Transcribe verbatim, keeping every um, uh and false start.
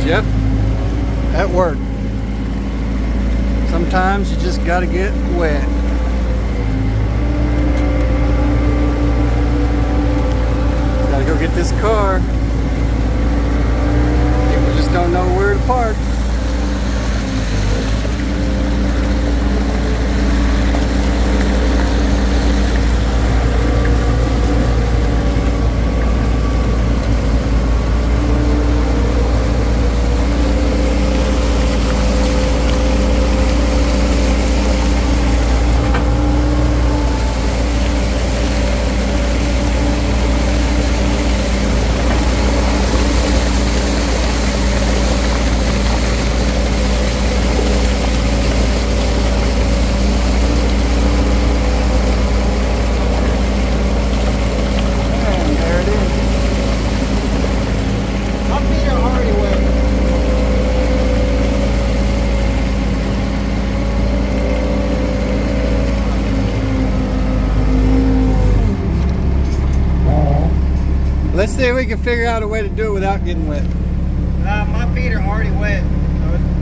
Jeff at work. Sometimes you just gotta get wet. Gotta go get this car. People just don't know where to park. Let's see if we can figure out a way to do it without getting wet. Uh, my feet are already wet. So it's